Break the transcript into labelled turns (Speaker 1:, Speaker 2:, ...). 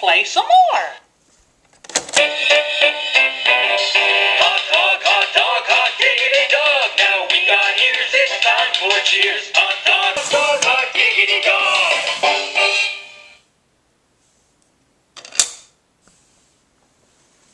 Speaker 1: play some more.
Speaker 2: Hot dog, diggity dog. Now we got ears, it's time for cheers.